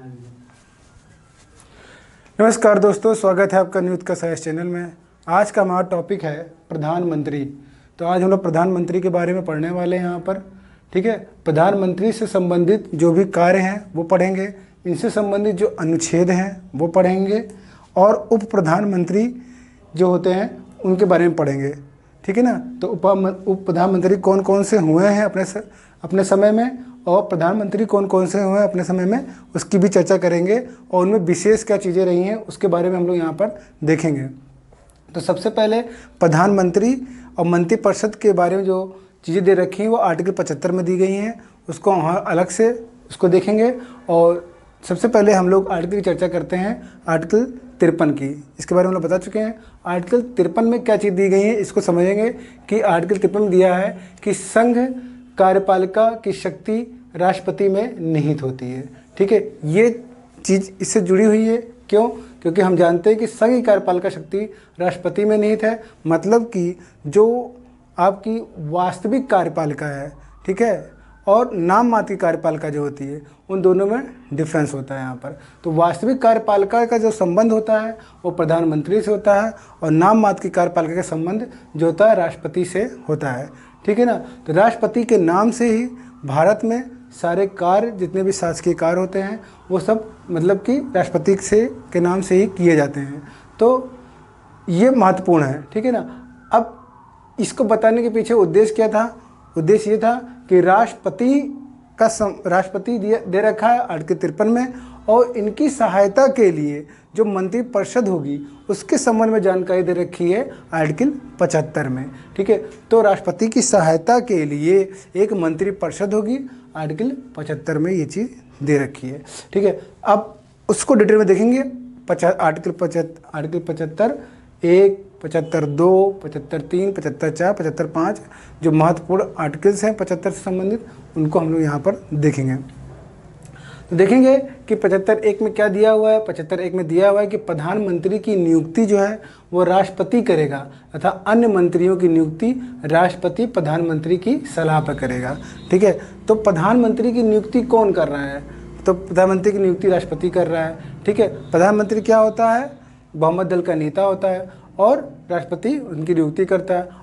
नमस्कार दोस्तों, स्वागत है आपका न्यूज़ का साइंस चैनल में। आज का हमारा टॉपिक है प्रधानमंत्री। तो आज हम लोग प्रधानमंत्री के बारे में पढ़ने वाले हैं यहाँ पर। ठीक है, प्रधानमंत्री से संबंधित जो भी कार्य हैं वो पढ़ेंगे, इनसे संबंधित जो अनुच्छेद हैं वो पढ़ेंगे, और उप प्रधानमंत्री जो होते हैं उनके बारे में पढ़ेंगे। ठीक है ना। तो उप प्रधानमंत्री कौन कौन से हुए हैं अपने समय में, और प्रधानमंत्री कौन कौन से हुए हैं अपने समय में, उसकी भी चर्चा करेंगे, और उनमें विशेष क्या चीज़ें रही हैं उसके बारे में हम लोग यहाँ पर देखेंगे। तो सबसे पहले प्रधानमंत्री और मंत्रिपरिषद के बारे में जो चीज़ें दे रखी हैं वो आर्टिकल 75 में दी गई हैं, उसको वहाँ अलग से उसको देखेंगे। और सबसे पहले हम लोग आर्टिकल की चर्चा करते हैं, आर्टिकल 53 की। इसके बारे में हम लोग बता चुके हैं। आर्टिकल 53 में क्या चीज़ दी गई है इसको समझेंगे कि आर्टिकल 53 में दिया है कि संघ कार्यपालिका की शक्ति राष्ट्रपति में निहित होती है। ठीक है, ये चीज़ इससे जुड़ी हुई है। क्यों? क्योंकि हम जानते हैं कि संघ की कार्यपालिका शक्ति राष्ट्रपति में निहित है, मतलब कि जो आपकी वास्तविक कार्यपालिका है, ठीक है, और नाम मात्र की कार्यपालिका जो होती है, उन दोनों में डिफरेंस होता है यहाँ पर। तो वास्तविक कार्यपालिका का जो संबंध होता है वो प्रधानमंत्री से होता है, और नाम मात्र की कार्यपालिका का संबंध जो होता है राष्ट्रपति से होता है। ठीक है ना। तो राष्ट्रपति के नाम से ही भारत में सारे कार्य, जितने भी शासकीय कार्य होते हैं, वो सब मतलब कि राष्ट्रपति के नाम से ही किए जाते हैं। तो ये महत्वपूर्ण है। ठीक है ना। अब इसको बताने के पीछे उद्देश्य क्या था? उद्देश्य ये था कि राष्ट्रपति दे रखा है आर्टिकल 53 में, और इनकी सहायता के लिए जो मंत्रिपरिषद होगी उसके संबंध में जानकारी दे रखी है आर्टिकल 75 में। ठीक है, तो राष्ट्रपति की सहायता के लिए एक मंत्रिपरिषद होगी, आर्टिकल 75 में ये चीज़ दे रखी है। ठीक है, अब उसको डिटेल में देखेंगे। आर्टिकल 75 1, 75(2), 75(3), 75(4), 75(5) जो महत्वपूर्ण आर्टिकल्स हैं 75 से संबंधित, उनको हम लोग यहाँ पर देखेंगे। तो देखेंगे कि 75(1) में क्या दिया हुआ है। 75(1) में दिया हुआ है कि प्रधानमंत्री की नियुक्ति जो है वो राष्ट्रपति करेगा, तथा अन्य मंत्रियों की नियुक्ति राष्ट्रपति प्रधानमंत्री की सलाह पर करेगा। ठीक है, तो प्रधानमंत्री की नियुक्ति कौन कर रहा है? तो प्रधानमंत्री की नियुक्ति राष्ट्रपति कर रहा है। ठीक है, प्रधानमंत्री क्या होता है? बहुमत दल का नेता होता है, और राष्ट्रपति उनकी नियुक्ति करता है।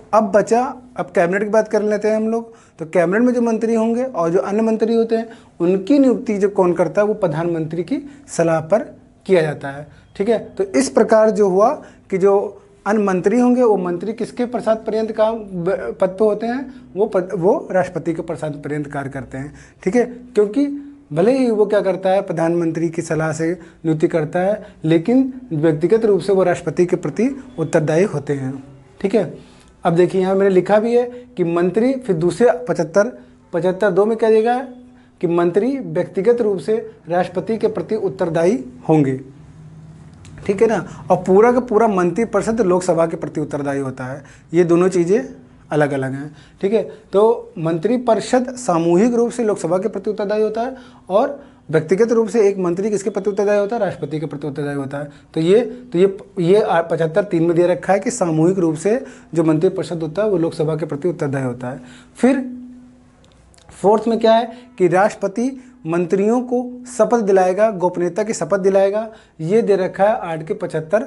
अब कैबिनेट की बात कर लेते हैं हम लोग। तो कैबिनेट में जो मंत्री होंगे और जो अन्य मंत्री होते हैं उनकी नियुक्ति जो कौन करता है वो प्रधानमंत्री की सलाह पर किया जाता है। ठीक है, तो इस प्रकार जो हुआ कि जो अन्य मंत्री होंगे वो मंत्री किसके प्रसाद पर्यंत काम पद पे होते हैं? वो राष्ट्रपति के प्रसाद पर्यंत कार्य करते हैं। ठीक है, क्योंकि भले ही वो क्या करता है, प्रधानमंत्री की सलाह से नियुक्ति करता है, लेकिन व्यक्तिगत रूप से वो राष्ट्रपति के प्रति उत्तरदायी होते हैं। ठीक है, अब देखिए यहाँ मैंने लिखा भी है कि मंत्री, फिर दूसरे 75(2) में क्या देगा कि मंत्री व्यक्तिगत रूप से राष्ट्रपति के प्रति उत्तरदायी होंगे। ठीक है ना। और पूरा का पूरा मंत्रिपरिषद लोकसभा के प्रति उत्तरदायी होता है। ये दोनों चीज़ें अलग अलग हैं। ठीक है, तो मंत्रिपरिषद सामूहिक रूप से लोकसभा के प्रति उत्तरदायी होता है, और व्यक्तिगत रूप से एक मंत्री किसके प्रति उत्तरदायी होता है? राष्ट्रपति के प्रति उत्तरदायी होता है। तो ये 75(3) में दे रखा है कि सामूहिक रूप से जो मंत्रिपरिषद होता है वो लोकसभा के प्रति उत्तरदायी होता है। फिर 4th में क्या है कि राष्ट्रपति मंत्रियों को शपथ दिलाएगा, गोपनीयता की शपथ दिलाएगा। ये दे रखा है आर्टिकल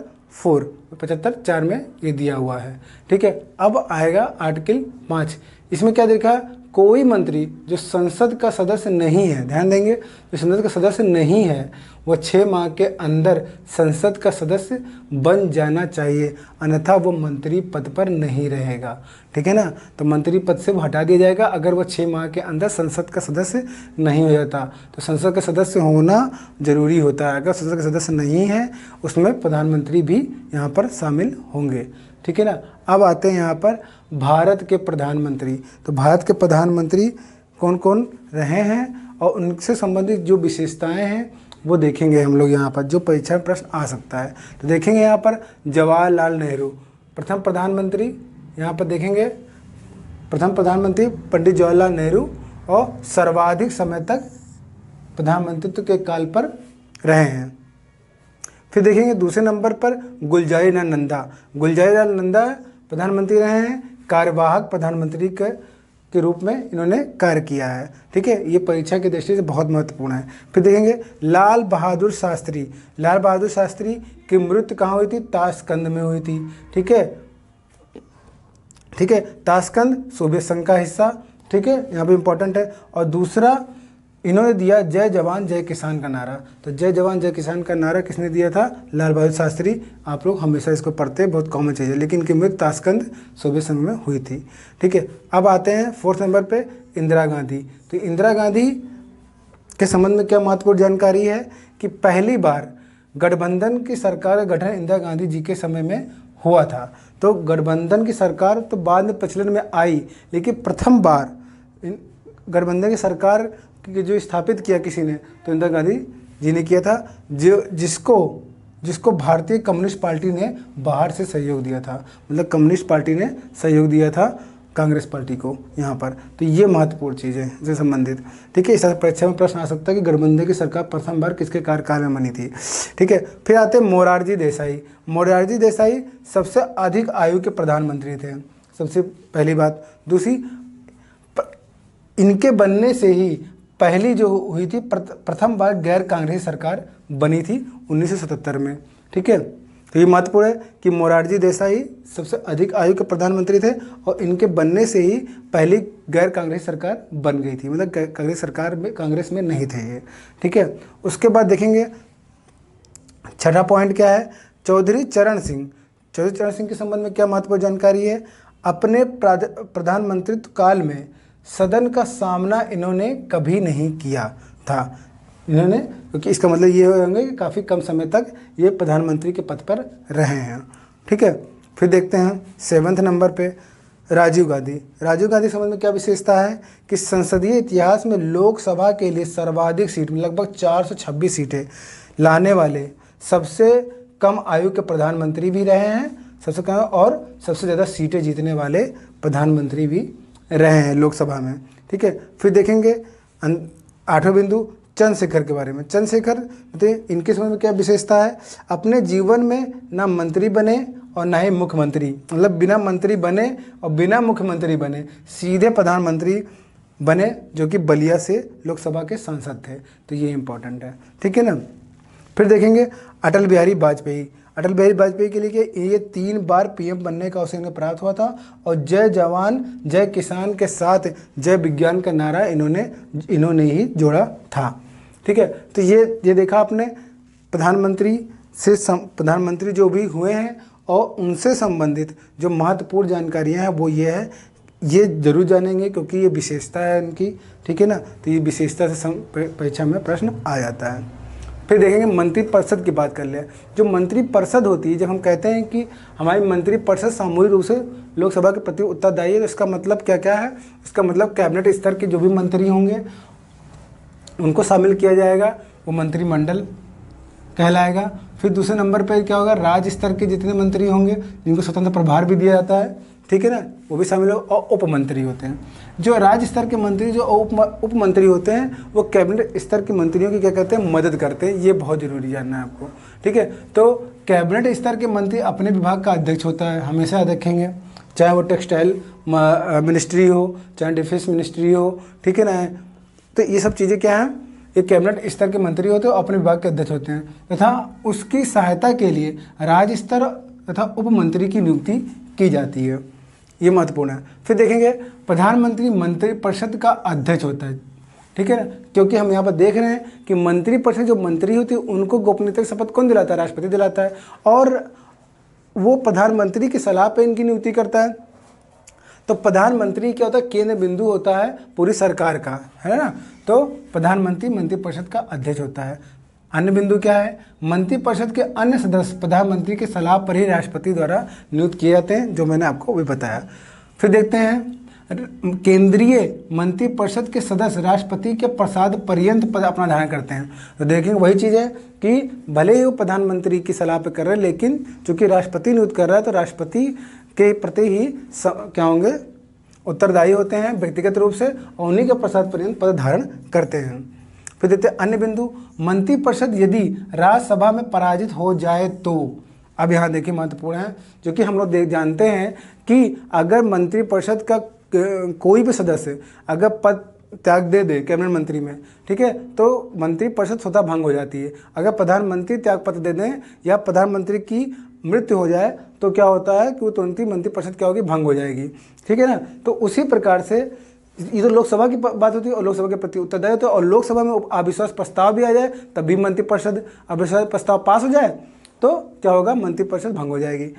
75(4) में ये दिया हुआ है। ठीक है, अब आएगा आर्टिकल 5। इसमें क्या देखा है? कोई मंत्री जो संसद का सदस्य नहीं है, ध्यान देंगे, जो संसद का सदस्य नहीं है वह 6 माह के अंदर संसद का सदस्य बन जाना चाहिए, अन्यथा वो मंत्री पद पर नहीं रहेगा। ठीक है ना। तो मंत्री पद से वो हटा दिया जाएगा अगर वो 6 माह के अंदर संसद का सदस्य नहीं हो जाता। तो संसद का सदस्य होना जरूरी होता है। अगर संसद का सदस्य नहीं है उसमें प्रधानमंत्री भी यहाँ पर शामिल होंगे। ठीक है ना। अब आते हैं यहाँ पर भारत के प्रधानमंत्री। तो भारत के प्रधानमंत्री कौन कौन रहे हैं और उनसे संबंधित जो विशेषताएं हैं वो देखेंगे हम लोग यहाँ पर, जो परीक्षा में प्रश्न आ सकता है। तो देखेंगे यहाँ पर जवाहरलाल नेहरू प्रथम प्रधानमंत्री, यहाँ पर देखेंगे प्रथम प्रधानमंत्री पंडित जवाहरलाल नेहरू, और सर्वाधिक समय तक प्रधानमंत्रित्व के काल पर रहे हैं। फिर देखेंगे दूसरे नंबर पर गुलज़ारीलाल नंदा। गुलज़ारीलाल नंदा प्रधानमंत्री रहे हैं, कार्यवाहक प्रधानमंत्री के के रूप में इन्होंने कार्य किया है। ठीक है, ये परीक्षा की दृष्टि से बहुत महत्वपूर्ण है। फिर देखेंगे लाल बहादुर शास्त्री। लाल बहादुर शास्त्री की मृत्यु कहाँ हुई थी? ताशकंद में हुई थी। ठीक है, ठीक है, ताशकंद सोवियत संघ का हिस्सा। ठीक है, यहाँ पे इंपॉर्टेंट है। और दूसरा इन्होंने दिया जय जवान जय किसान का नारा। तो जय जवान जय किसान का नारा किसने दिया था? लाल बहादुर शास्त्री। आप लोग हमेशा इसको पढ़ते हैं, बहुत कॉमन चीज़ है। लेकिन इनकी मृत्यु ताशकंद सोवियत संघ में हुई थी। ठीक है, अब आते हैं 4th नंबर पे इंदिरा गांधी। तो इंदिरा गांधी के संबंध में क्या महत्वपूर्ण जानकारी है कि पहली बार गठबंधन की सरकार का गठन इंदिरा गांधी जी के समय में हुआ था। तो गठबंधन की सरकार तो बाद में प्रचलन में आई, लेकिन प्रथम बार गठबंधन की सरकार कि जो स्थापित किया किसी ने, तो इंदिरा गांधी जी ने किया था, जो जिसको भारतीय कम्युनिस्ट पार्टी ने बाहर से सहयोग दिया था। मतलब कम्युनिस्ट पार्टी ने सहयोग दिया था कांग्रेस पार्टी को यहाँ पर। तो ये महत्वपूर्ण चीज़ है इससे संबंधित। ठीक है, इस परीक्षा में प्रश्न आ सकता है कि गठबंधन की सरकार प्रथम बार किसके कार्यकाल में बनी थी। ठीक है, फिर आते हैं मोरारजी देसाई। मोरारजी देसाई सबसे अधिक आयु के प्रधानमंत्री थे, सबसे पहली बात। दूसरी, इनके बनने से ही पहली जो हुई थी प्रथम बार गैर कांग्रेसी सरकार बनी थी 1977 में। ठीक है, तो ये महत्वपूर्ण है कि मोरारजी देसाई सबसे अधिक आयु के प्रधानमंत्री थे और इनके बनने से ही पहली गैर कांग्रेसी सरकार बन गई थी। मतलब कांग्रेस सरकार में, कांग्रेस में नहीं थे ये। ठीक है, उसके बाद देखेंगे छठा पॉइंट क्या है? चौधरी चरण सिंह। चौधरी चरण सिंह के संबंध में क्या महत्वपूर्ण जानकारी है? अपने प्रधानमंत्रित्व काल में सदन का सामना इन्होंने कभी नहीं किया था। इन्होंने, क्योंकि इसका मतलब ये होंगे कि काफ़ी कम समय तक ये प्रधानमंत्री के पद पर रहे हैं। ठीक है, फिर देखते हैं 7th नंबर पे राजीव गांधी। राजीव गांधी संबंध में क्या विशेषता है कि संसदीय इतिहास में लोकसभा के लिए सर्वाधिक सीट, लगभग 426 सीटें लाने वाले सबसे कम आयु के प्रधानमंत्री भी रहे हैं, सबसे कम, और सबसे ज़्यादा सीटें जीतने वाले प्रधानमंत्री भी रहे हैं लोकसभा में। ठीक है, फिर देखेंगे 8वां बिंदु चंद्रशेखर के बारे में। चंद्रशेखर इनके समय में क्या विशेषता है? अपने जीवन में ना मंत्री बने और ना ही मुख्यमंत्री, मतलब बिना मंत्री बने और बिना मुख्यमंत्री बने, सीधे प्रधानमंत्री बने, जो कि बलिया से लोकसभा के सांसद थे। तो ये इंपॉर्टेंट है। ठीक है ना। फिर देखेंगे अटल बिहारी वाजपेयी। अटल बिहारी वाजपेयी के लिए ये 3 बार पीएम बनने का अवसर इन्हें प्राप्त हुआ था और जय जवान जय किसान के साथ जय विज्ञान का नारा इन्होंने ही जोड़ा था। ठीक है, तो ये देखा आपने प्रधानमंत्री जो भी हुए हैं और उनसे संबंधित जो महत्वपूर्ण जानकारियां हैं वो ये है, ये जरूर जानेंगे क्योंकि ये विशेषता है इनकी। ठीक है ना, तो ये विशेषता से परीक्षा में प्रश्न आ जाता है। फिर देखेंगे मंत्रिपरिषद की बात कर ले। जो मंत्रिपरिषद होती है, जब हम कहते हैं कि हमारी मंत्रिपरिषद सामूहिक रूप से लोकसभा के प्रति उत्तरदायी है, तो इसका मतलब क्या क्या है? इसका मतलब कैबिनेट स्तर के जो भी मंत्री होंगे उनको शामिल किया जाएगा, वो मंत्रिमंडल कहलाएगा। फिर दूसरे नंबर पर क्या होगा? राज्य स्तर के जितने मंत्री होंगे जिनको स्वतंत्र प्रभार भी दिया जाता है, ठीक है ना, वो भी शामिल हो। और उप मंत्री होते हैं, जो राज्य स्तर के मंत्री, जो उप मंत्री होते हैं, वो कैबिनेट स्तर के मंत्रियों की क्या करते हैं? मदद करते हैं। ये बहुत जरूरी जानना है आपको। ठीक है, तो कैबिनेट स्तर के मंत्री अपने विभाग का अध्यक्ष होता है, हमेशा याद रखेंगे, चाहे वो टेक्सटाइल मिनिस्ट्री हो, चाहे डिफेंस मिनिस्ट्री हो। ठीक है ना। तो ये सब चीज़ें क्या हैं? ये कैबिनेट स्तर के मंत्री होते हैं और अपने विभाग के अध्यक्ष होते हैं, तथा उसकी सहायता के लिए राज्य स्तर तथा उप मंत्री की नियुक्ति की जाती है। ये महत्वपूर्ण है। फिर देखेंगे प्रधानमंत्री मंत्रिपरिषद का अध्यक्ष होता है। ठीक है ना, क्योंकि हम यहाँ पर देख रहे हैं कि मंत्रिपरिषद जो मंत्री होती है उनको गोपनीयता की शपथ कौन दिलाता है? राष्ट्रपति दिलाता है, और वो प्रधानमंत्री की सलाह पर इनकी नियुक्ति करता है। तो प्रधानमंत्री क्या होता है? केंद्र बिंदु होता है पूरी सरकार का, है ना। तो प्रधानमंत्री मंत्रिपरिषद का अध्यक्ष होता है। अन्य बिंदु क्या है? मंत्रिपरिषद के अन्य सदस्य प्रधानमंत्री की सलाह पर ही राष्ट्रपति द्वारा नियुक्त किए जाते हैं, जो मैंने आपको अभी बताया। फिर देखते हैं केंद्रीय मंत्रिपरिषद के सदस्य राष्ट्रपति के प्रसाद पर्यंत पद अपना धारण करते हैं। तो देखेंगे वही चीज़ है कि भले ही वो प्रधानमंत्री की सलाह पर कर रहे हैं, लेकिन चूंकि राष्ट्रपति नियुक्त कर रहा है तो राष्ट्रपति के प्रति ही क्या होंगे? उत्तरदायी होते हैं व्यक्तिगत रूप से, और उन्हीं के प्रसाद पर्यंत पद धारण करते हैं। फिर देखते हैं अन्य बिंदु, मंत्रिपरिषद यदि राज्यसभा में पराजित हो जाए तो, अब यहाँ देखिए महत्वपूर्ण है, जो कि हम लोग जानते हैं कि अगर मंत्रिपरिषद का कोई भी सदस्य अगर पद त्याग दे दे कैबिनेट मंत्री में, ठीक है, तो मंत्रिपरिषद स्वतः भंग हो जाती है। अगर प्रधानमंत्री त्याग पत्र दे दें या प्रधानमंत्री की मृत्यु हो जाए तो क्या होता है कि वो तुरंत ही मंत्रिपरिषद क्या होगी, भंग हो जाएगी, ठीक है ना। तो उसी प्रकार से ये तो लोकसभा की बात होती है और लोकसभा के प्रति उत्तरदायी होता है, और लोकसभा में अविश्वास प्रस्ताव भी आ जाए तब भी मंत्रिपरिषद अविश्वास प्रस्ताव पास हो जाए तो क्या होगा, मंत्रिपरिषद भंग हो जाएगी।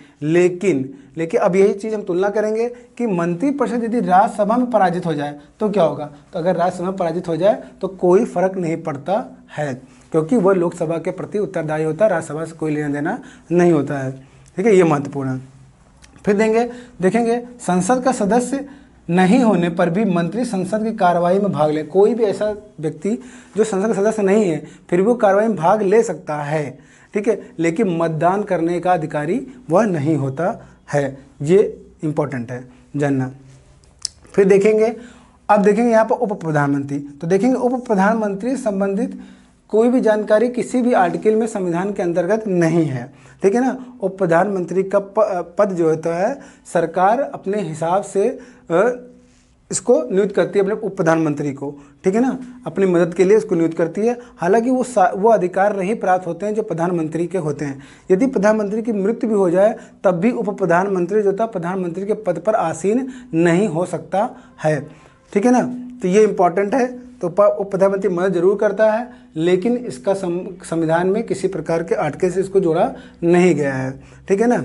लेकिन अब यही चीज़ हम तुलना करेंगे कि मंत्रिपरिषद यदि राज्यसभा में पराजित हो जाए तो क्या होगा। तो अगर राज्यसभा में पराजित हो जाए तो कोई फर्क नहीं पड़ता है, क्योंकि वह लोकसभा के प्रति उत्तरदायी होता है, राज्यसभा से कोई लेना देना नहीं होता है, ठीक है, ये महत्वपूर्ण है। फिर देखेंगे संसद का सदस्य नहीं होने पर भी मंत्री संसद की कार्रवाई में भाग ले। कोई भी ऐसा व्यक्ति जो संसद का सदस्य नहीं है फिर भी वो कार्रवाई में भाग ले सकता है, ठीक है, लेकिन मतदान करने का अधिकारी वह नहीं होता है। ये इंपॉर्टेंट है जानना। फिर अब देखेंगे यहाँ पर उप प्रधानमंत्री। तो देखेंगे उप प्रधानमंत्री संबंधित कोई भी जानकारी किसी भी आर्टिकल में संविधान के अंतर्गत नहीं है, ठीक है ना। उप प्रधानमंत्री का पद जो होता है सरकार अपने हिसाब से इसको नियुक्त करती है, अपने उप प्रधानमंत्री को, ठीक है ना, अपनी मदद के लिए इसको नियुक्त करती है। हालांकि वो अधिकार नहीं प्राप्त होते हैं जो प्रधानमंत्री के होते हैं। यदि प्रधानमंत्री की मृत्यु भी हो जाए तब भी उप प्रधानमंत्री जो था प्रधानमंत्री के पद पर आसीन नहीं हो सकता है, ठीक है ना। तो ये इंपॉर्टेंट है। तो उप प्रधानमंत्री मदद जरूर करता है, लेकिन इसका संविधान में किसी प्रकार के आर्टिकल से इसको जोड़ा नहीं गया है, ठीक है ना।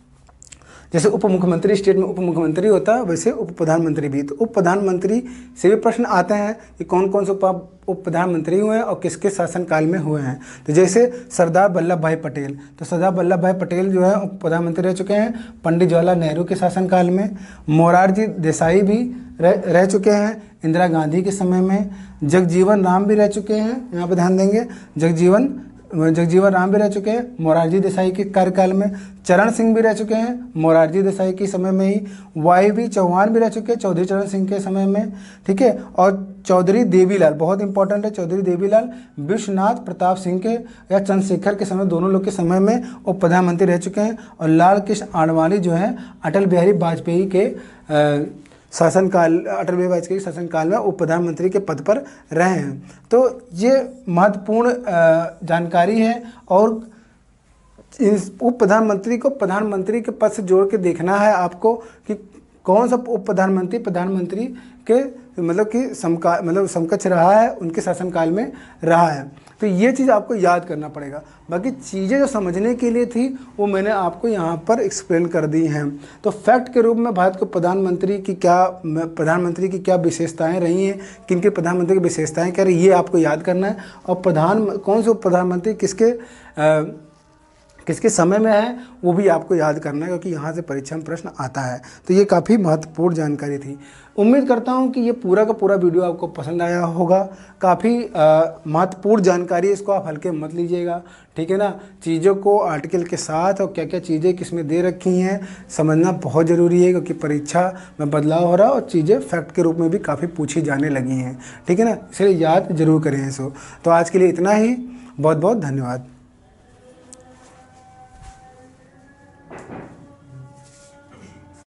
जैसे उप मुख्यमंत्री स्टेट में उप मुख्यमंत्री होता है, वैसे उप प्रधानमंत्री भी। तो उप प्रधानमंत्री से भी प्रश्न आते हैं कि कौन कौन से उप प्रधानमंत्री हुए हैं और किसके शासनकाल में हुए हैं। तो जैसे सरदार वल्लभ भाई पटेल, तो सरदार वल्लभ भाई पटेल जो है उप प्रधानमंत्री रह चुके हैं पंडित जवाहरलाल नेहरू के शासनकाल में। मोरारजी देसाई भी रह चुके हैं इंदिरा गांधी के समय में। जगजीवन राम भी रह चुके हैं, यहाँ पर ध्यान देंगे, जगजीवन राम भी रह चुके हैं मोरारजी देसाई के कार्यकाल में। चरण सिंह भी रह चुके हैं मोरारजी देसाई के समय में ही। वाई चौहान भी रह चुके हैं चौधरी चरण सिंह के समय में, ठीक है। और चौधरी देवीलाल, बहुत इंपॉर्टेंट है, चौधरी देवीलाल विश्वनाथ प्रताप सिंह के या चंद्रशेखर के समय, दोनों लोग के समय में उप प्रधानमंत्री रह चुके हैं। और लाल कृष्ण आडवाणी जो है अटल बिहारी वाजपेयी के शासनकाल, अटल बिहारी वाजपेयी के शासनकाल में उप प्रधानमंत्री के पद पर रहे हैं। तो ये महत्वपूर्ण जानकारी है। और इस उप प्रधानमंत्री को प्रधानमंत्री के पद से जोड़ के देखना है आपको कि कौन सा उप प्रधानमंत्री प्रधानमंत्री के समकक्ष रहा है, उनके शासनकाल में रहा है। तो ये चीज़ आपको याद करना पड़ेगा। बाकी चीज़ें जो समझने के लिए थी वो मैंने आपको यहाँ पर एक्सप्लेन कर दी हैं। तो फैक्ट के रूप में भारत के प्रधानमंत्री की क्या विशेषताएं रही हैं, किन के प्रधानमंत्री की विशेषताएं क्या रही, ये आपको याद करना है। और कौन से प्रधानमंत्री किसके समय में है वो भी आपको याद करना है, क्योंकि यहाँ से परीक्षा में प्रश्न आता है। तो ये काफ़ी महत्वपूर्ण जानकारी थी। उम्मीद करता हूँ कि ये पूरा का पूरा वीडियो आपको पसंद आया होगा। काफ़ी महत्वपूर्ण जानकारी है, इसको आप हल्के मत लीजिएगा, ठीक है ना। चीज़ों को आर्टिकल के साथ और क्या क्या चीज़ें किसमें दे रखी हैं समझना बहुत ज़रूरी है, क्योंकि परीक्षा में बदलाव हो रहा है और चीज़ें फैक्ट के रूप में भी काफ़ी पूछी जाने लगी हैं, ठीक है ना। इसलिए याद जरूर करें इसको। तो आज के लिए इतना ही, बहुत बहुत धन्यवाद।